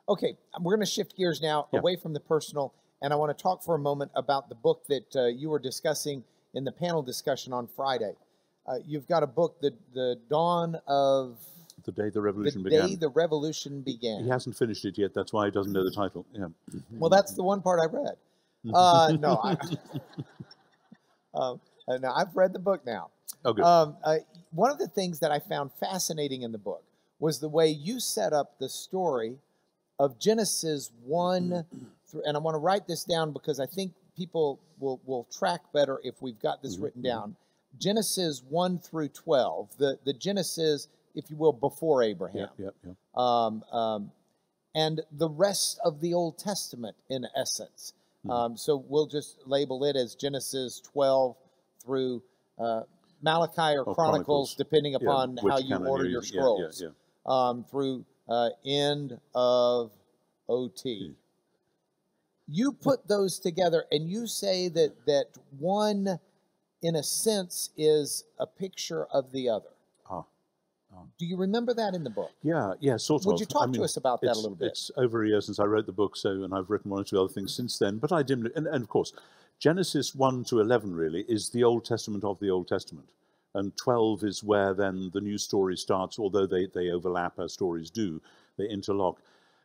Okay, we're going to shift gears now away from the personal, and I want to talk for a moment about the book that you were discussing in the panel discussion on Friday. You've got a book, The Dawn of... The Day the Revolution Began. The Day the Revolution Began. He hasn't finished it yet. That's why he doesn't know the title. Yeah. Well, that's the one part I read. No, I've read the book now. Oh, good. One of the things that I found fascinating in the book was the way you set up the story of Genesis 1 through, and I want to write this down because I think people will track better if we've got this written down. Genesis 1 through 12, the Genesis, if you will, before Abraham. And the rest of the Old Testament, in essence. So we'll just label it as Genesis 12 through Malachi or Chronicles, depending upon how you order your scrolls, through end of OT. You put those together, and you say that one, in a sense, is a picture of the other. Do you remember that in the book? Yeah, sort of. Would you talk to us about that a little bit? It's over a year since I wrote the book, and I've written one or two other things since then, but I dimly, and of course, Genesis 1 to 11 really is the Old Testament of the Old Testament. And 12 is where then the new story starts, although they overlap as stories do, they interlock.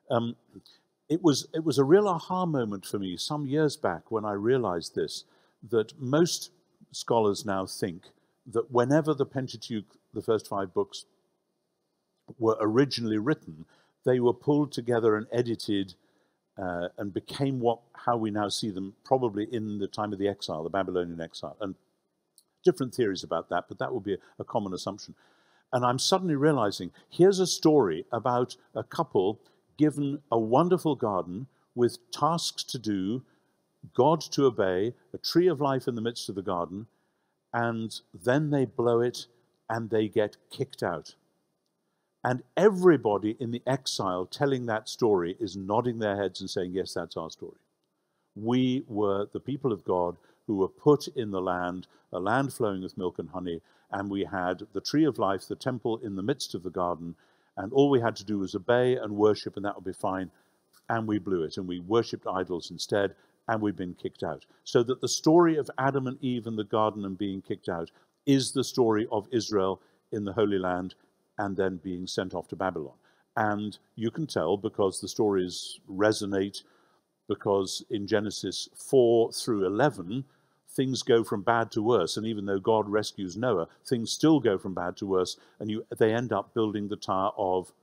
It was a real aha moment for me some years back when I realized this, that most scholars now think that whenever the Pentateuch, the first 5 books, were originally written, they were pulled together and edited and became how we now see them, probably in the time of the exile, the Babylonian exile. And different theories about that, but that would be a common assumption. And I'm suddenly realizing, here's a story about a couple given a wonderful garden with tasks to do, God to obey, a tree of life in the midst of the garden, and then they blow it and they get kicked out. And everybody in the exile telling that story is nodding their heads and saying, yes, that's our story. We were the people of God who were put in the land, a land flowing with milk and honey, and we had the tree of life, the temple in the midst of the garden, and all we had to do was obey and worship, and that would be fine. And we blew it, and we worshipped idols instead, and we've been kicked out. So that the story of Adam and Eve in the garden and being kicked out is the story of Israel in the Holy Land and then being sent off to Babylon. And you can tell because the stories resonate, because in Genesis 4 through 11, things go from bad to worse. And even though God rescues Noah, things still go from bad to worse. And they end up building the Tower of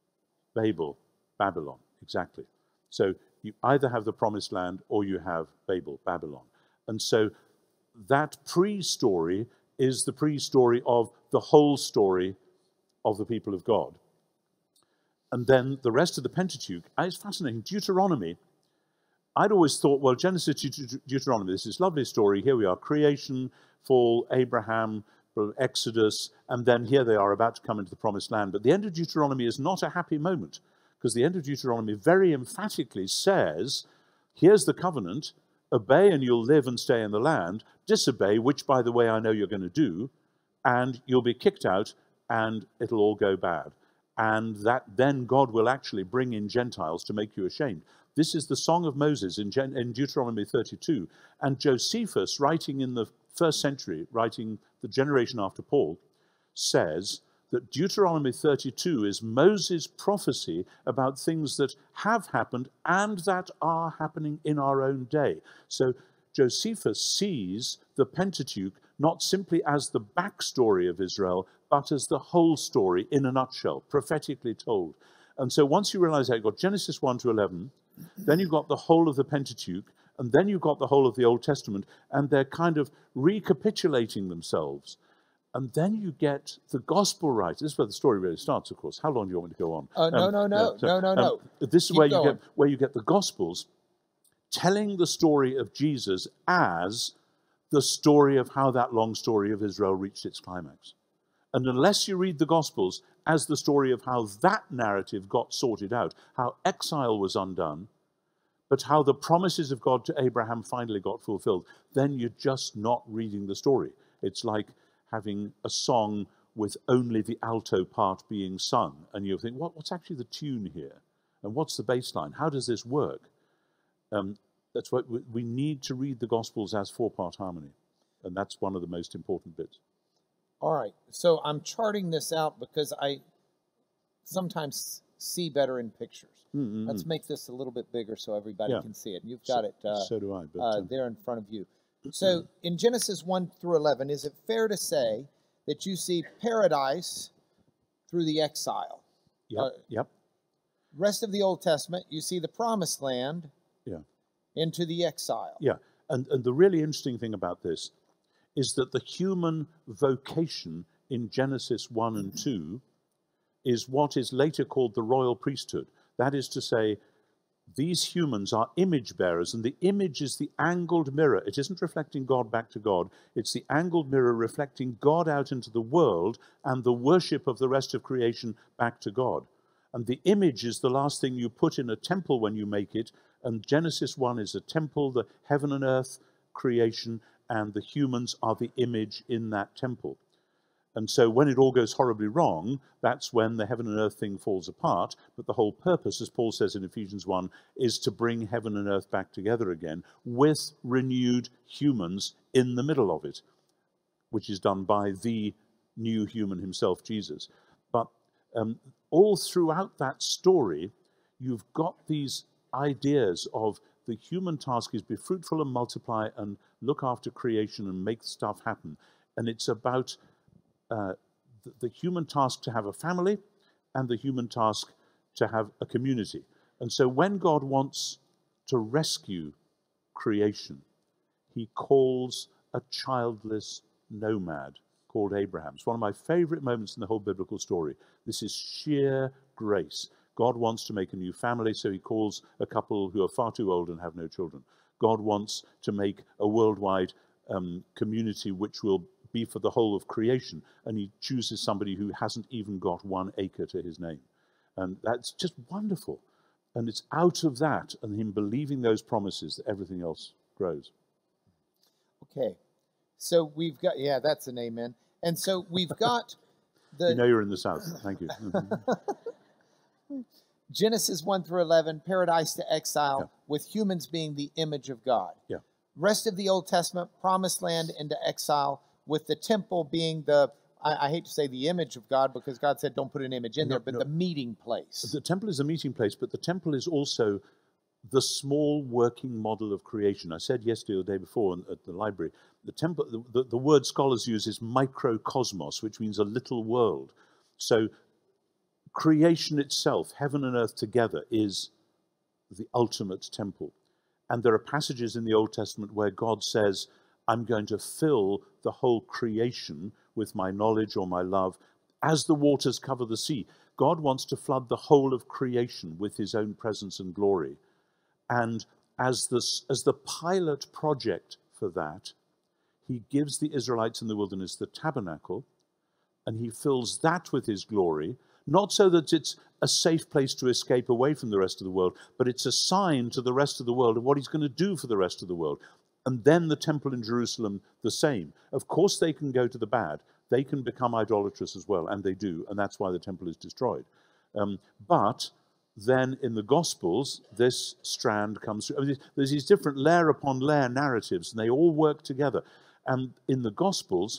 Babylon, exactly. So you either have the Promised Land or you have Babylon. And so that pre-story is the pre-story of the whole story of the people of God. And then the rest of the Pentateuch, it's fascinating. Deuteronomy, I'd always thought, well, Genesis to Deuteronomy, this is a lovely story. Here we are, creation, fall, Abraham, Exodus, and then here they are about to come into the Promised Land. But the end of Deuteronomy is not a happy moment, because the end of Deuteronomy very emphatically says, here's the covenant, obey and you'll live and stay in the land, disobey, which, by the way, I know you're going to do, and you'll be kicked out, and it'll all go bad. And that then God will actually bring in Gentiles to make you ashamed. This is the Song of Moses in Deuteronomy 32. And Josephus, writing in the 1st century, writing the generation after Paul, says that Deuteronomy 32 is Moses' prophecy about things that have happened and that are happening in our own day. So Josephus sees the Pentateuch not simply as the backstory of Israel, but as the whole story in a nutshell, prophetically told. And so once you realize that, you've got Genesis 1 to 11, then you've got the whole of the Pentateuch, and then you've got the whole of the Old Testament, and they're kind of recapitulating themselves. And then you get the gospel writers. This is where the story really starts, of course. How long do you want me to go on? No. This is where you get the Gospels telling the story of Jesus as the story of how that long story of Israel reached its climax. And unless you read the Gospels as the story of how that narrative got sorted out, how exile was undone, but how the promises of God to Abraham finally got fulfilled, then you're just not reading the story. It's like having a song with only the alto part being sung, and you think, what's actually the tune here? And what's the baseline? How does this work? That's what we need to read the Gospels as four-part harmony. And that's one of the most important bits. All right. So I'm charting this out because I sometimes see better in pictures. Let's make this a little bit bigger so everybody can see it. You've got it so do I, but, there in front of you. So in Genesis 1 through 11, is it fair to say that you see paradise through the exile? Yep. Rest of the Old Testament, you see the promised land into the exile. Yeah, and the really interesting thing about this is that the human vocation in Genesis 1 and 2 is what is later called the royal priesthood. That is to say, these humans are image bearers, and the image is the angled mirror. It isn't reflecting God back to God. It's the angled mirror reflecting God out into the world and the worship of the rest of creation back to God. And the image is the last thing you put in a temple when you make it. And Genesis 1 is a temple, the heaven and earth creation, and the humans are the image in that temple. And so when it all goes horribly wrong, that's when the heaven and earth thing falls apart. But the whole purpose, as Paul says in Ephesians 1, is to bring heaven and earth back together again with renewed humans in the middle of it, which is done by the new human himself, Jesus. But all throughout that story, you've got these ideas of the human task is be fruitful and multiply and look after creation and make stuff happen. And it's about the human task to have a family and the human task to have a community. And so when God wants to rescue creation, he calls a childless nomad called Abraham. It's one of my favorite moments in the whole biblical story. This is sheer grace. God wants to make a new family, so he calls a couple who are far too old and have no children. God wants to make a worldwide community which will be for the whole of creation, and he chooses somebody who hasn't even got 1 acre to his name. And that's just wonderful. And it's out of that and him believing those promises that everything else grows. Okay. So we've got, that's an amen. And so we've got the... You know you're in the South. Thank you. Genesis 1 through 11, paradise to exile, with humans being the image of God. Yeah. Rest of the Old Testament, promised land into exile, with the temple being the, I hate to say the image of God, because God said don't put an image in there, but the meeting place. The temple is the meeting place, but the temple is also the small working model of creation. I said yesterday or the day before at the library, the temple, the word scholars use is microcosmos, which means a little world. So creation itself, heaven and earth together, is the ultimate temple. And there are passages in the Old Testament where God says, I'm going to fill the whole creation with my knowledge or my love as the waters cover the sea. God wants to flood the whole of creation with his own presence and glory. And as the pilot project for that, he gives the Israelites in the wilderness the tabernacle, and he fills that with his glory, not so that it's a safe place to escape away from the rest of the world, but it's a sign to the rest of the world of what he's going to do for the rest of the world. And then the temple in Jerusalem, the same. Of course, they can go to the bad. They can become idolatrous as well, and they do, and that's why the temple is destroyed. But then in the Gospels, this strand comes through. I mean, there's these different layer upon layer narratives, and they all work together. And in the Gospels,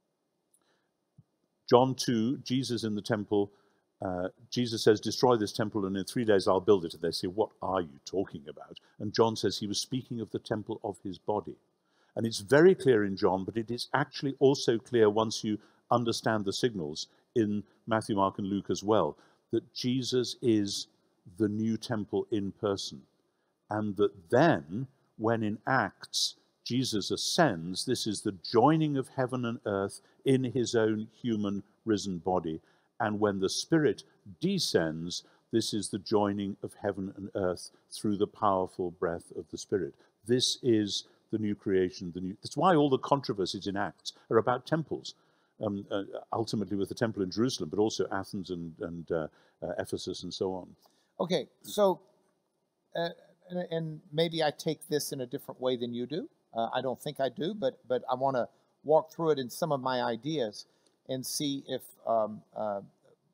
John 2, Jesus in the temple, Jesus says, destroy this temple and in 3 days I'll build it. And they say, what are you talking about? And John says he was speaking of the temple of his body. And it's very clear in John, but it is actually also clear once you understand the signals in Matthew, Mark, and Luke as well, that Jesus is the new temple in person. And that then, when in Acts, Jesus ascends, this is the joining of heaven and earth in his own human risen body. And when the Spirit descends, this is the joining of heaven and earth through the powerful breath of the Spirit. This is the new creation. That's why all the controversies in Acts are about temples, ultimately with the temple in Jerusalem, but also Athens and Ephesus and so on. Okay, so, and maybe I take this in a different way than you do. I don't think I do, but I want to walk through it in some of my ideas and see if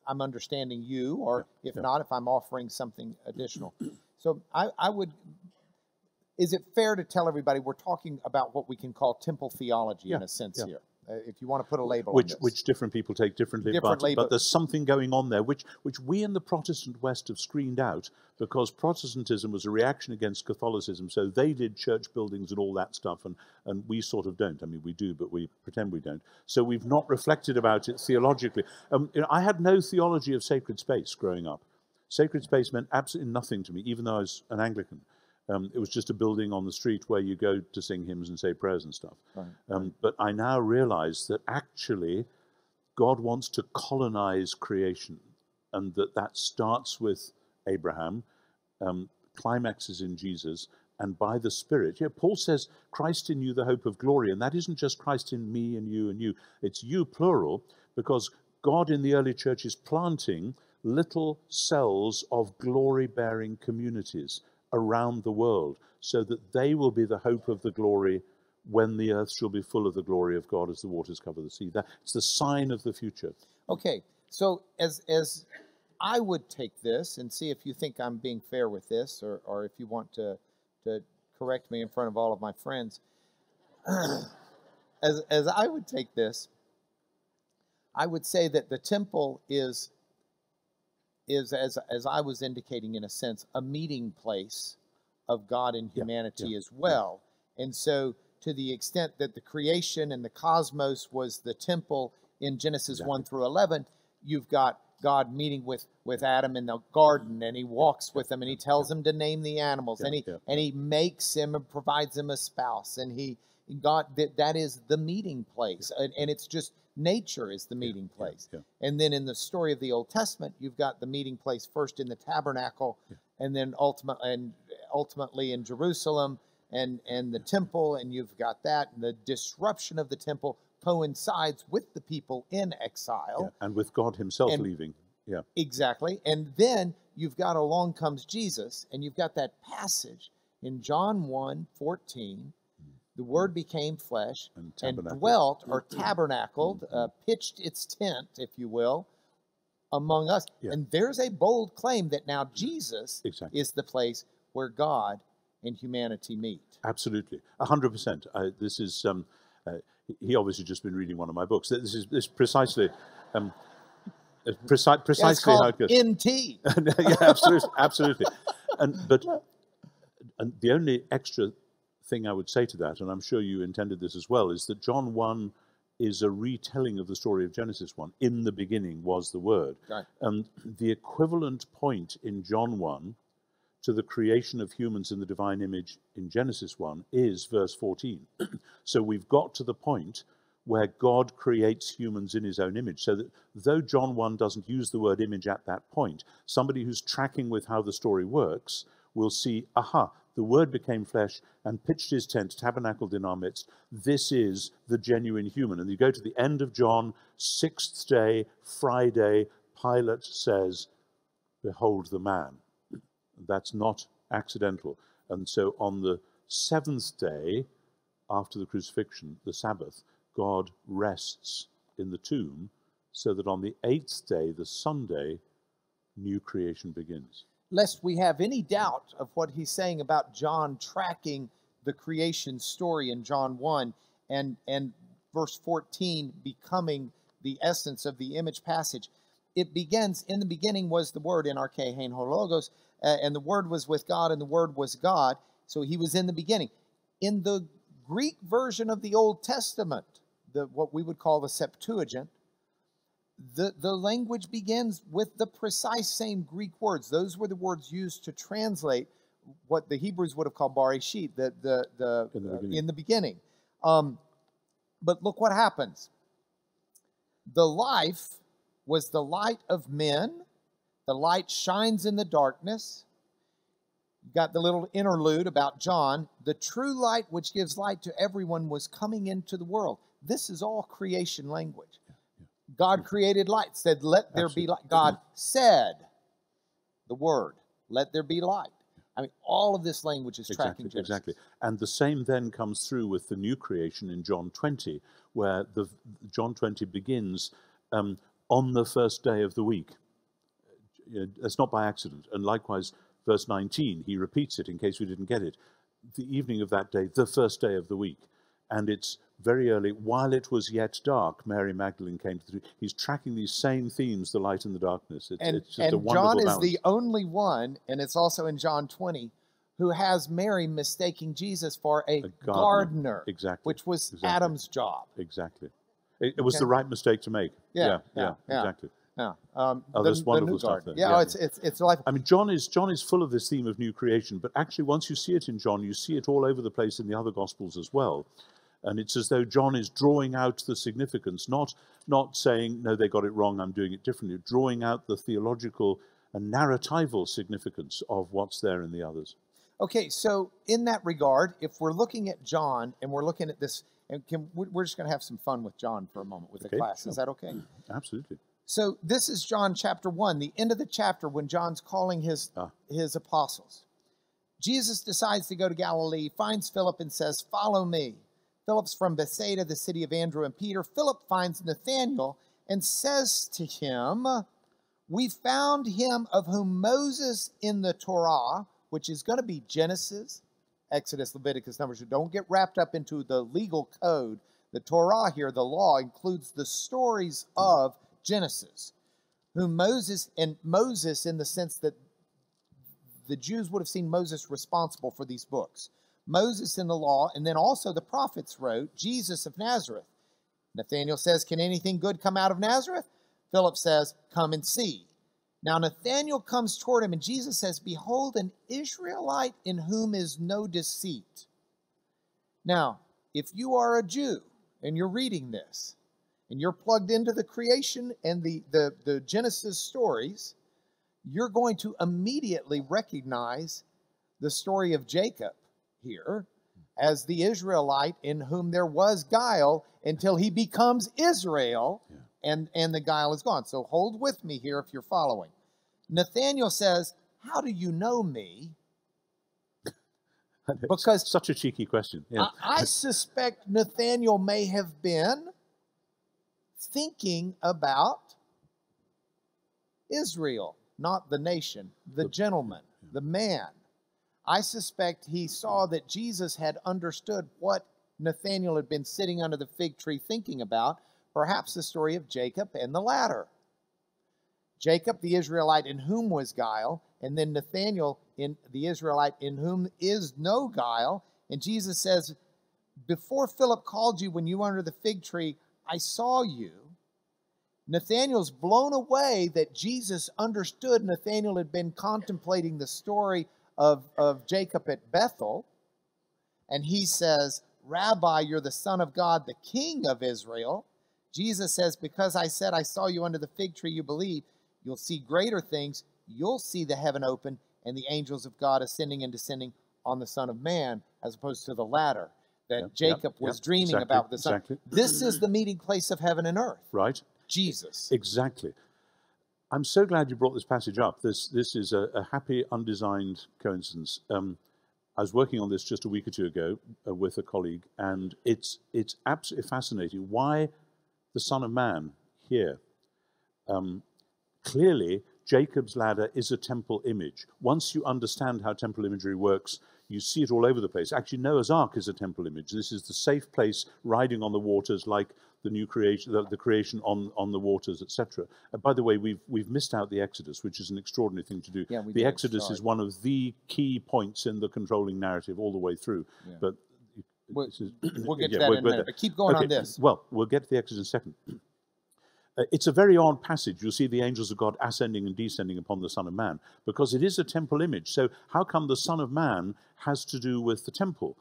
I'm understanding you, or if not, if I'm offering something additional. So I would, is it fair to tell everybody we're talking about what we can call temple theology in a sense here? If you want to put a label on this. Which different people take differently, but there's something going on there, which we in the Protestant West have screened out, because Protestantism was a reaction against Catholicism, so they did church buildings and all that stuff, and we sort of don't. I mean, we do, but we pretend we don't. So we've not reflected about it theologically. I had no theology of sacred space growing up. Sacred space meant absolutely nothing to me, even though I was an Anglican. It was just a building on the street where you go to sing hymns and say prayers and stuff. Right. But I now realize that actually God wants to colonize creation, and that starts with Abraham, climaxes in Jesus, and by the Spirit. Yeah, Paul says, Christ in you, the hope of glory. And that isn't just Christ in me and you and you. It's you, plural, because God in the early church is planting little cells of glory-bearing communities around the world, so that they will be the hope of the glory when the earth shall be full of the glory of God as the waters cover the sea. It's the sign of the future. Okay, so as I would take this, and see if you think I'm being fair with this, or if you want to correct me in front of all of my friends. As I would take this, I would say that the temple is as I was indicating, in a sense, a meeting place of God and humanity as well. And so to the extent that the creation and the cosmos was the temple in Genesis 1 through 11, you've got God meeting with Adam in the garden, and he walks with him, and he tells him to name the animals, and he makes him and provides him a spouse, and that is the meeting place, and it's just nature is the meeting place. And then in the story of the Old Testament, you've got the meeting place first in the tabernacle, and then ultimately in Jerusalem and the temple, and you've got that, and the disruption of the temple coincides with the people in exile. And with God himself leaving. Exactly. And then you've got along comes Jesus, and you've got that passage in John 1:14, the Word became flesh and dwelt, or tabernacled, pitched its tent, if you will, among us. And there's a bold claim that now Jesus is the place where God and humanity meet. Absolutely, 100%. This is he obviously just been reading one of my books. This is precisely precisely how it goes. NT. Absolutely. And the only extra thing I would say to that, and I'm sure you intended this as well, is that John 1 is a retelling of the story of Genesis 1. In the beginning was the Word. Right. And the equivalent point in John 1 to the creation of humans in the divine image in Genesis 1 is verse 14. So we've got to the point where God creates humans in his own image. So that though John 1 doesn't use the word image at that point, somebody who's tracking with how the story works will see, aha, the Word became flesh and pitched his tent, tabernacled in our midst. This is the genuine human. And you go to the end of John, 6th day, Friday, Pilate says, behold the man. That's not accidental. And so on the 7th day, after the crucifixion, the Sabbath, God rests in the tomb, so that on the 8th day, the Sunday, new creation begins. Lest we have any doubt of what he's saying about John tracking the creation story in John 1 and verse 14 becoming the essence of the image passage. It begins, in the beginning was the Word, in arche hein ho logos, and the Word was with God, and the Word was God. So he was in the beginning. In the Greek version of the Old Testament, what we would call the Septuagint, the language begins with the precise same Greek words. Those were the words used to translate what the Hebrews would have called Bareshit, in the beginning. But look what happens. The life was the light of men. The light shines in the darkness. You've got the little interlude about John. The true light which gives light to everyone was coming into the world. This is all creation language. God created light, said, let there be light. God said the word, let there be light. I mean, all of this language is tracking Genesis. Exactly. And the same then comes through with the new creation in John 20, where John 20 begins, on the first day of the week. That's not by accident. And likewise, verse 19, he repeats it in case we didn't get it. The evening of that day, the first day of the week. And it's very early, while it was yet dark, Mary Magdalene came to the... He's tracking these same themes, the light and the darkness. It's just a wonderful John is balance. the only one, and it's also in John 20, who has Mary mistaking Jesus for a gardener, exactly, which was Adam's job. Exactly. It was the right mistake to make. Yeah, exactly. Yeah. There's wonderful stuff there. Yeah, it's like... I mean, John is full of this theme of new creation, but actually once you see it in John, you see it all over the place in the other Gospels as well. And it's as though John is drawing out the significance, not saying, no, they got it wrong, I'm doing it differently, drawing out the theological and narratival significance of what's there in the others. Okay, so in that regard, if we're looking at John and we're looking at this, and we're just going to have some fun with John for a moment with the class. Sure. Is that okay? Absolutely. So this is John chapter 1, the end of the chapter when John's calling his apostles. Jesus decides to go to Galilee, finds Philip and says, "Follow me." Philip's from Bethsaida, the city of Andrew and Peter. Philip finds Nathanael and says to him, "We found him of whom Moses in the Torah," which is going to be Genesis, Exodus, Leviticus, Numbers. Don't get wrapped up into the legal code. The Torah here, the law, includes the stories of Genesis, whom Moses in the sense that the Jews would have seen Moses responsible for these books. Moses in the law, and then also the prophets wrote, Jesus of Nazareth. Nathanael says, "Can anything good come out of Nazareth?" Philip says, "Come and see." Now Nathanael comes toward him, and Jesus says, "Behold, an Israelite in whom is no deceit." Now, if you are a Jew and you're reading this, and you're plugged into the creation and the Genesis stories, you're going to immediately recognize the story of Jacob here as the Israelite in whom there was guile until he becomes Israel, and the guile is gone. So hold with me here if you're following. Nathanael says, "How do you know me?" Because such a cheeky question. Yeah. I suspect Nathanael may have been thinking about Israel, not the nation, the gentleman, the man. I suspect he saw that Jesus had understood what Nathanael had been sitting under the fig tree thinking about, perhaps the story of Jacob and the ladder. Jacob, the Israelite in whom was guile, and then Nathanael, in the Israelite in whom is no guile. And Jesus says, "Before Philip called you when you were under the fig tree, I saw you." Nathanael's blown away that Jesus understood Nathanael had been contemplating the story of Jacob at Bethel. And he says, "Rabbi, you're the Son of God, the King of Israel." Jesus says, "Because I said I saw you under the fig tree, you believe. You'll see greater things. You'll see the heaven open and the angels of God ascending and descending on the Son of Man," as opposed to the ladder that Jacob was dreaming about the Son. Exactly. This is the meeting place of heaven and earth. Right. Jesus. Exactly. I'm so glad you brought this passage up. This is a happy, undesigned coincidence. I was working on this just a week or two ago with a colleague, and it's absolutely fascinating. Why the Son of Man here? Clearly, Jacob's ladder is a temple image. Once you understand how temple imagery works, you see it all over the place. Actually, Noah's Ark is a temple image. This is the safe place riding on the waters, like the new creation, the creation on the waters, etc. By the way, we've missed out the Exodus, which is an extraordinary thing to do. Yeah, the Exodus is one of the key points in the controlling narrative all the way through. Yeah. But we'll get to that in a minute. But keep going on this. Well, we'll get to the Exodus in a second. It's a very odd passage. You'll see the angels of God ascending and descending upon the Son of Man, because it is a temple image. So how come the Son of Man has to do with the temple?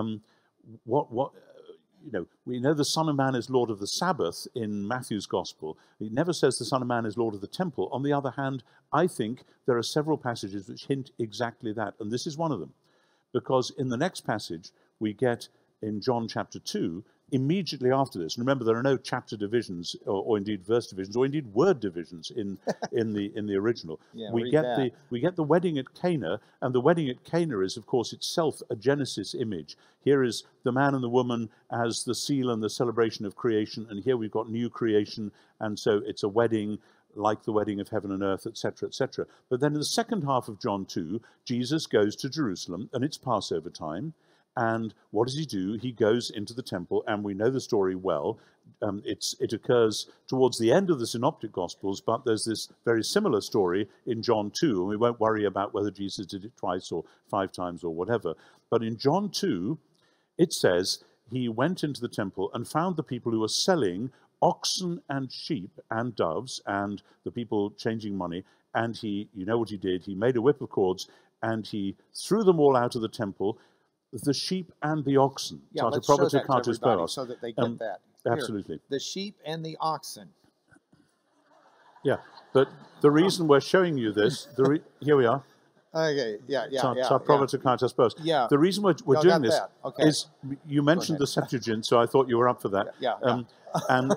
We know the Son of Man is Lord of the Sabbath in Matthew's Gospel. It never says the Son of Man is Lord of the temple. On the other hand, I think there are several passages which hint exactly that, and this is one of them. Because in the next passage, we get in John chapter 2, immediately after this, remember there are no chapter divisions or indeed verse divisions or indeed word divisions in the original. Yeah, we get the wedding at Cana, and the wedding at Cana is of course itself a Genesis image. Here is the man and the woman as the seal and the celebration of creation, and here we've got new creation, and so it's a wedding like the wedding of heaven and earth, etc., etc. But then in the second half of John 2, Jesus goes to Jerusalem, and it's Passover time. And what does he do? He goes into the temple, and we know the story well. It occurs towards the end of the Synoptic Gospels, but there's this very similar story in John 2, and we won't worry about whether Jesus did it twice or 5 times or whatever. But in John 2, it says, he went into the temple and found the people who were selling oxen and sheep and doves, and the people changing money, and you know what he did? He made a whip of cords, and he threw them all out of the temple, the sheep and the oxen. Yeah, let's show that to everybody so that they get that. Here, absolutely. The sheep and the oxen. Yeah, but the reason we're showing you this, here we are. Okay, yeah. Yeah. The reason we're doing this is, you mentioned the Septuagint, so I thought you were up for that. And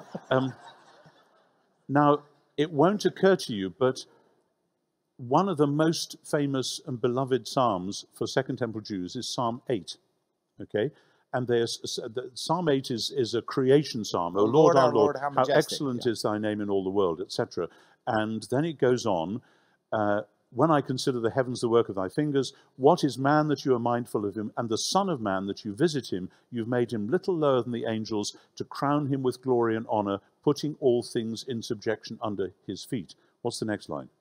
now, it won't occur to you, but one of the most famous and beloved psalms for Second Temple Jews is Psalm 8, okay? And Psalm 8 is a creation psalm. O Lord, our Lord, how excellent is thy name in all the world, etc. And then it goes on, when I consider the heavens the work of thy fingers, what is man that you are mindful of him, and the son of man that you visit him? You've made him little lower than the angels, to crown him with glory and honor, putting all things in subjection under his feet. What's the next line?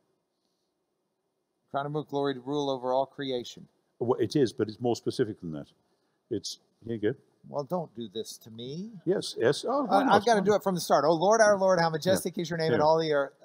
Crown him with glory to rule over all creation. Well, it is, but it's more specific than that. It's, here you go. Well, don't do this to me. Yes. Oh, I've got to do it from the start. Oh, Lord, our Lord, how majestic is your name in all the earth.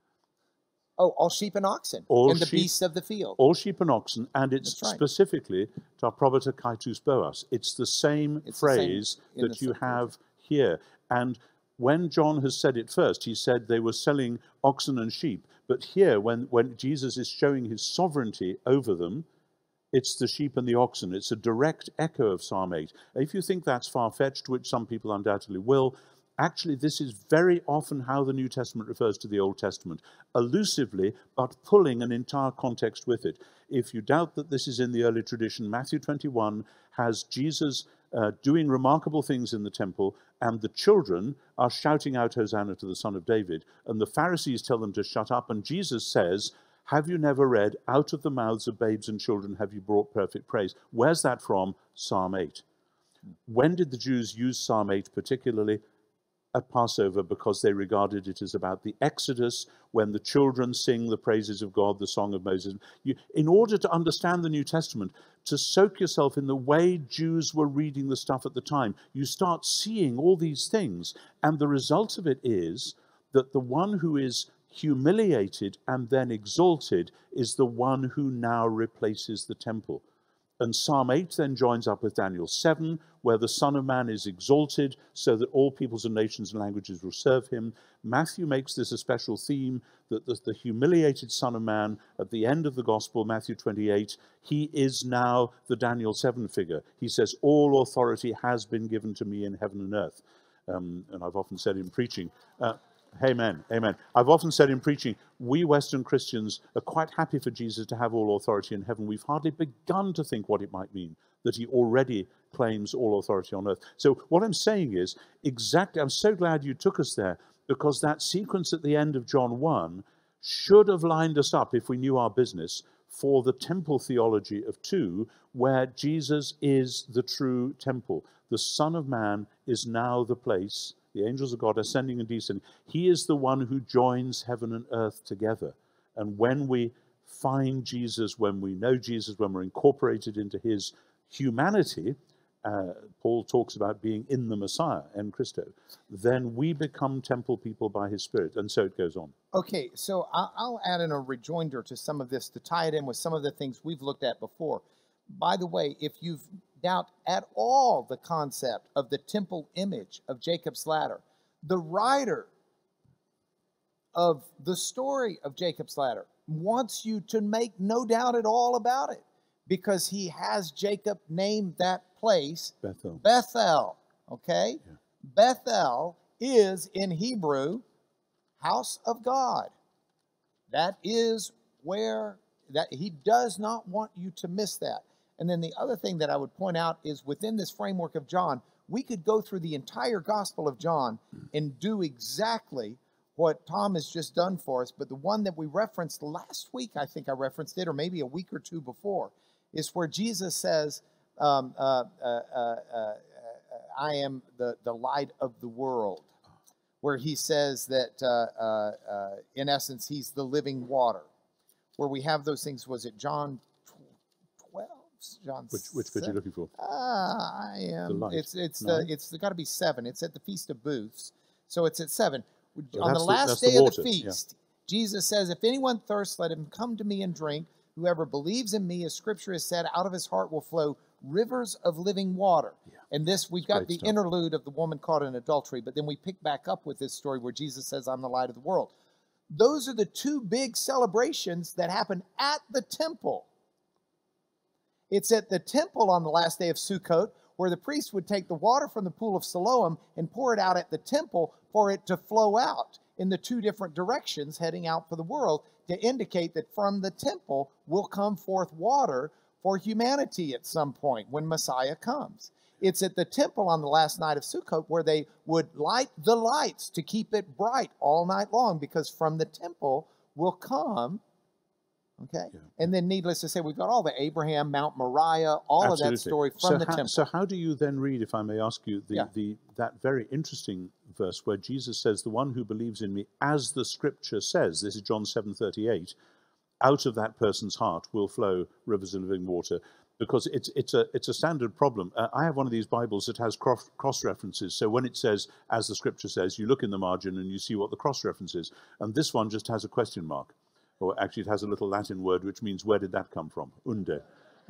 Oh, all sheep and oxen, and the beasts of the field. All sheep and oxen, and it's specifically ta probata kaitus boas. It's the same phrase that you have here. And when John has said it first, he said they were selling oxen and sheep. But here, when Jesus is showing his sovereignty over them, it's the sheep and the oxen. It's a direct echo of Psalm 8. If you think that's far-fetched, which some people undoubtedly will, actually, this is very often how the New Testament refers to the Old Testament, elusively, but pulling an entire context with it. If you doubt that this is in the early tradition, Matthew 21 has Jesus doing remarkable things in the temple, and the children are shouting out Hosanna to the Son of David, and the Pharisees tell them to shut up, and Jesus says, have you never read, out of the mouths of babes and children have you brought perfect praise? Where's that from? Psalm 8. When did the Jews use Psalm 8 particularly? At Passover, because they regarded it as about the Exodus, when the children sing the praises of God, the song of Moses. In order to understand the New Testament, to soak yourself in the way Jews were reading the stuff at the time, you start seeing all these things, and the result of it is that the one who is humiliated and then exalted is the one who now replaces the temple. And Psalm 8 then joins up with Daniel 7, where the Son of Man is exalted so that all peoples and nations and languages will serve him. Matthew makes this a special theme, that the humiliated Son of Man at the end of the Gospel, Matthew 28, he is now the Daniel 7 figure. He says, all authority has been given to me in heaven and earth. And I've often said in preaching, amen. I've often said in preaching, we Western Christians are quite happy for Jesus to have all authority in heaven. We've hardly begun to think what it might mean that he already claims all authority on earth. So what I'm saying is, exactly, I'm so glad you took us there, because that sequence at the end of John 1 should have lined us up, if we knew our business, for the temple theology of 2, where Jesus is the true temple. The Son of Man is now the place. The angels of God ascending and descending. He is the one who joins heaven and earth together. And when we find Jesus, when we know Jesus, when we're incorporated into his humanity, Paul talks about being in the Messiah, en Christo, then we become temple people by his Spirit. And so it goes on. Okay, so I'll add in a rejoinder to some of this to tie it in with some of the things we've looked at before. By the way, if you've doubt at all the concept of the temple image of Jacob's ladder, the writer of the story of Jacob's ladder wants you to make no doubt at all about it, because he has Jacob name that place Bethel. Okay? Yeah. Bethel is in Hebrew, house of God. That is where that he does not want you to miss that. And then the other thing that I would point out is within this framework of John, we could go through the entire Gospel of John and do exactly what Tom has just done for us. But the one that we referenced last week, I think I referenced it, or maybe a week or two before, is where Jesus says, I am the light of the world. Where he says that, in essence, he's the living water. Where we have those things, was it John 12? John which bit are you looking for? I am. The light. It's got to be 7. It's at the Feast of Booths, so it's at 7. Well, on the last day of the feast, Jesus says, "If anyone thirsts, let him come to me and drink. Whoever believes in me, as Scripture has said, out of his heart will flow rivers of living water." Yeah. And this, we've got the interlude of the woman caught in adultery, but then we pick back up with this story where Jesus says, "I'm the light of the world." Those are the two big celebrations that happen at the temple. It's at the temple on the last day of Sukkot, where the priest would take the water from the pool of Siloam and pour it out at the temple for it to flow out in the two different directions heading out for the world, to indicate that from the temple will come forth water for humanity at some point when Messiah comes. It's at the temple on the last night of Sukkot where they would light the lights to keep it bright all night long, because from the temple will come, okay? Yeah. And then needless to say, we've got all the Abraham, Mount Moriah, all of that story from the temple. So how do you then read, if I may ask you, that very interesting verse where Jesus says, "The one who believes in me, as the Scripture says," this is John 7:38, "out of that person's heart will flow rivers of living water." Because it's a standard problem. I have one of these Bibles that has cross references. So when it says, "as the Scripture says," you look in the margin and you see what the cross reference is. And this one just has a question mark. Or actually it has a little Latin word which means, where did that come from? Unde.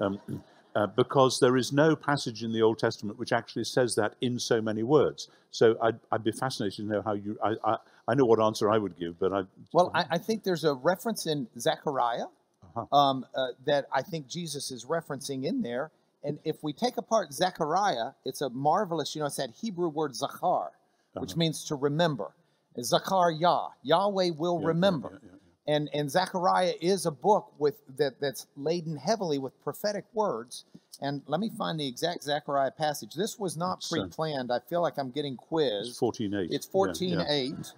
Because there is no passage in the Old Testament which actually says that in so many words. So I'd be fascinated to know how you... I know what answer I would give, but I think there's a reference in Zechariah that I think Jesus is referencing in there. And if we take apart Zechariah, it's a marvelous, it's that Hebrew word zachar, which means to remember. Zachar Yah, Yahweh will remember. And Zechariah is a book that's laden heavily with prophetic words. And let me find the exact Zechariah passage. This was not pre-planned. I feel like I'm getting quizzed. It's 14:8. It's 14:8.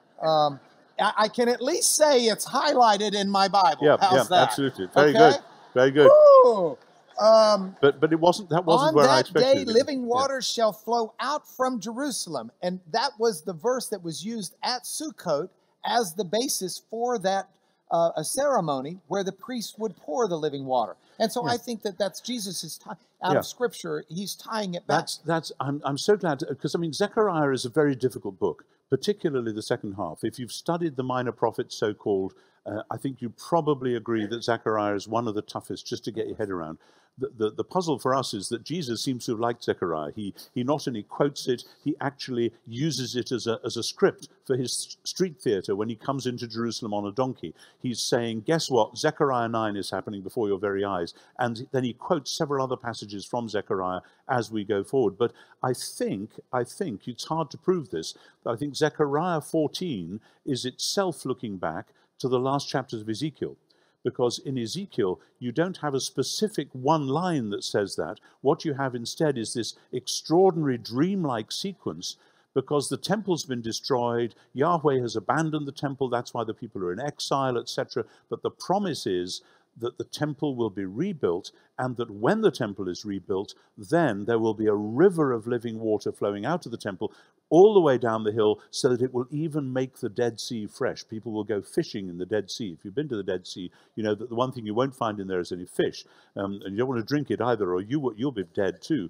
I can at least say it's highlighted in my Bible. Yeah, how's that? Absolutely. Very good. Very good. Woo! But it wasn't. That wasn't where I expected. On that day, living waters shall flow out from Jerusalem, and that was the verse that was used at Sukkot as the basis for that a ceremony where the priest would pour the living water. And so I think that's Jesus' out of Scripture. He's tying it back. I'm so glad, because Zechariah is a very difficult book, particularly the second half. If you've studied the minor prophets, so-called, I think you probably agree that Zechariah is one of the toughest just to get your head around. The puzzle for us is that Jesus seems to have liked Zechariah. He not only quotes it, he actually uses it as a script for his street theater when he comes into Jerusalem on a donkey. He's saying, guess what? Zechariah 9 is happening before your very eyes. And then he quotes several other passages from Zechariah as we go forward. But I think it's hard to prove this, but I think Zechariah 14 is itself looking back to the last chapters of Ezekiel. Because in Ezekiel, you don't have a specific one line that says that. What you have instead is this extraordinary dreamlike sequence, because the temple's been destroyed, Yahweh has abandoned the temple, that's why the people are in exile, etc. But the promise is that the temple will be rebuilt, and that when the temple is rebuilt, then there will be a river of living water flowing out of the temple all the way down the hill, so that it will even make the Dead Sea fresh. People will go fishing in the Dead Sea. If you've been to the Dead Sea, you know that the one thing you won't find in there is any fish, and you don't want to drink it either, or you'll be dead too.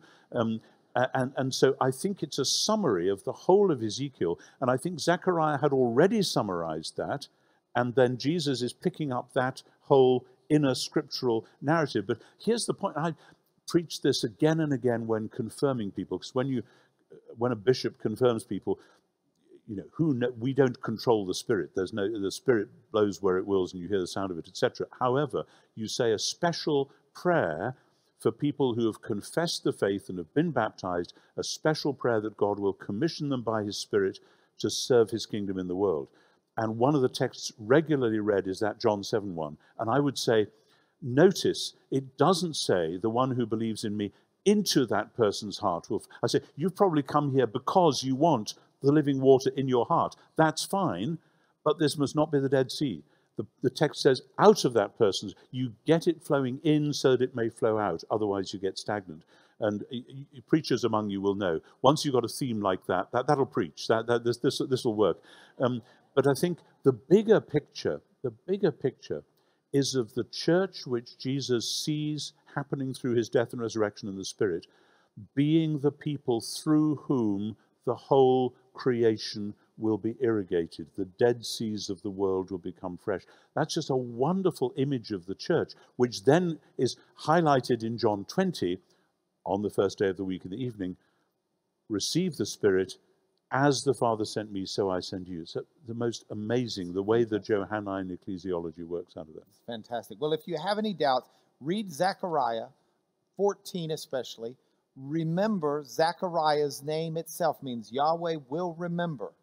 And so I think it's a summary of the whole of Ezekiel, and I think Zechariah had already summarized that, and then Jesus is picking up that whole inner scriptural narrative. But here's the point. I preach this again and again when confirming people, because when a bishop confirms people, we don't control the Spirit. The Spirit blows where it wills, and you hear the sound of it, etc. However, you say a special prayer for people who have confessed the faith and have been baptized, a special prayer that God will commission them by his Spirit to serve his kingdom in the world. And one of the texts regularly read is that John 7:1. And I would say, notice, it doesn't say the one who believes in me into that person's heart will. I say, you've probably come here because you want the living water in your heart. That's fine, but this must not be the Dead Sea. The text says, out of that person's, you get it flowing in so that it may flow out. Otherwise, you get stagnant. And preachers among you will know, once you've got a theme like that, that'll preach. This will work. But I think the bigger picture is of the church which Jesus sees happening through his death and resurrection in the Spirit, being the people through whom the whole creation will be irrigated. The dead seas of the world will become fresh. That's just a wonderful image of the church, which then is highlighted in John 20, on the first day of the week in the evening, receive the Spirit, as the Father sent me, so I send you. So the most amazing, the way the Johannine ecclesiology works out of that. Fantastic. Well, if you have any doubts, read Zechariah 14 especially. Remember, Zechariah's name itself means Yahweh will remember.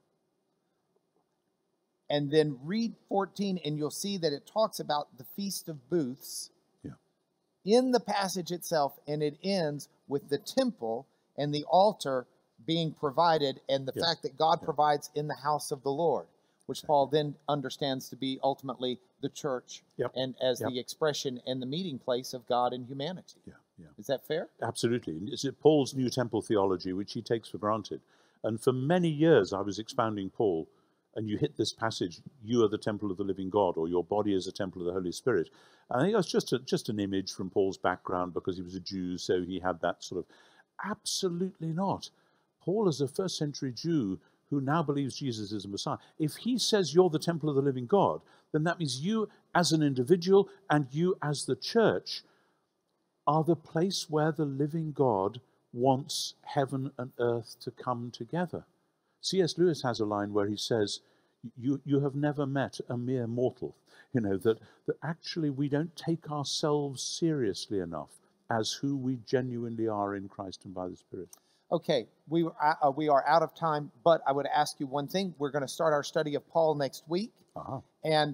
And then read 14, and you'll see that it talks about the Feast of Booths in the passage itself, and it ends with the temple and the altar being provided, and the fact that God provides in the house of the Lord, which Paul then understands to be ultimately the church, and as the expression and the meeting place of God and humanity. Is that fair? Absolutely. It's Paul's new temple theology, which he takes for granted. And for many years I was expounding Paul, and you hit this passage, you are the temple of the living God, or your body is a temple of the Holy Spirit. I think that's just an image from Paul's background because he was a Jew, so he had that sort of... Absolutely not. Paul is a first century Jew who now believes Jesus is a Messiah. If he says you're the temple of the living God, then that means you as an individual and you as the church are the place where the living God wants heaven and earth to come together. C.S. Lewis has a line where he says, you have never met a mere mortal. You know, that actually we don't take ourselves seriously enough as who we genuinely are in Christ and by the Spirit. Okay, we are out of time, but I would ask you one thing. We're going to start our study of Paul next week. And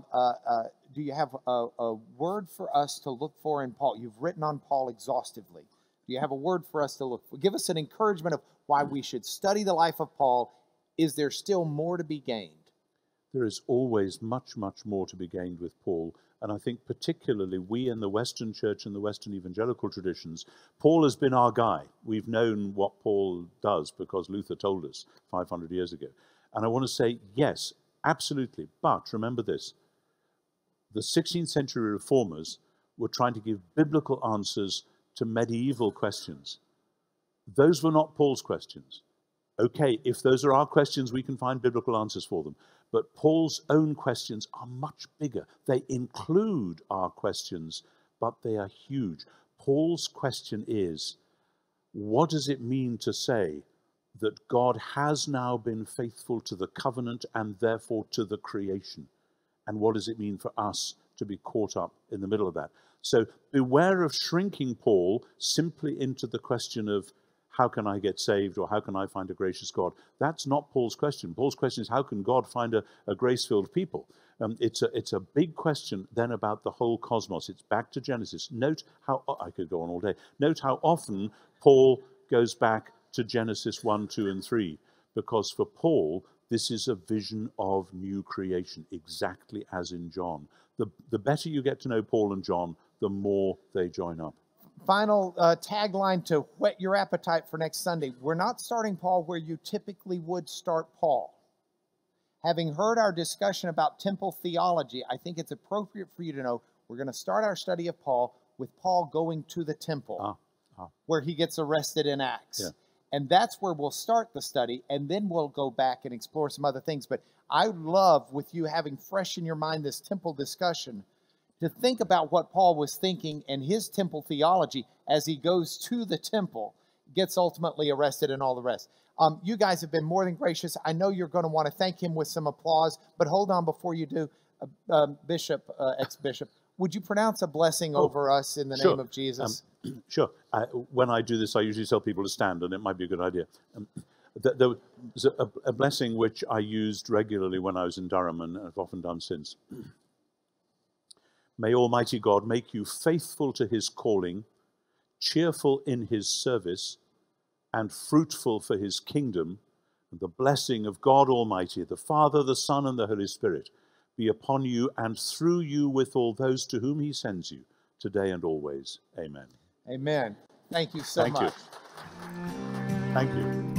do you have a word for us to look for in Paul? You've written on Paul exhaustively. Do you have a word for us to look for? Give us an encouragement of why we should study the life of Paul. Is there still more to be gained? There is always much, much more to be gained with Paul. And I think particularly we in the Western church and the Western evangelical traditions, Paul has been our guy. We've known what Paul does because Luther told us 500 years ago. And I want to say, yes, absolutely. But remember this, the 16th century reformers were trying to give biblical answers to medieval questions. Those were not Paul's questions. Okay, if those are our questions, we can find biblical answers for them. But Paul's own questions are much bigger. They include our questions, but they are huge. Paul's question is, what does it mean to say that God has now been faithful to the covenant and therefore to the creation? And what does it mean for us to be caught up in the middle of that? So beware of shrinking Paul simply into the question of, how can I get saved, or how can I find a gracious God? That's not Paul's question. Paul's question is, how can God find a grace-filled people? It's a big question then about the whole cosmos. It's back to Genesis. Note how, I could go on all day. Note how often Paul goes back to Genesis 1, 2, and 3, because for Paul, this is a vision of new creation, exactly as in John. The better you get to know Paul and John, the more they join up. Final tagline to whet your appetite for next Sunday. We're not starting Paul where you typically would start Paul. Having heard our discussion about temple theology, I think it's appropriate for you to know we're going to start our study of Paul with Paul going to the temple where he gets arrested in Acts. Yeah. And that's where we'll start the study, and then we'll go back and explore some other things. But I would love, with you having fresh in your mind this temple discussion, to think about what Paul was thinking and his temple theology as he goes to the temple, gets ultimately arrested and all the rest. You guys have been more than gracious. I know you're going to want to thank him with some applause, but hold on before you do. Bishop, ex-bishop, would you pronounce a blessing over us in the sure. name of Jesus? Sure. When I do this, I usually tell people to stand, and it might be a good idea. There was a blessing which I used regularly when I was in Durham, and I've often done since. May Almighty God make you faithful to his calling, cheerful in his service, and fruitful for his kingdom, and the blessing of God Almighty, the Father, the Son, and the Holy Spirit, be upon you and through you with all those to whom he sends you, today and always. Amen. Amen. Thank you so much. Thank you.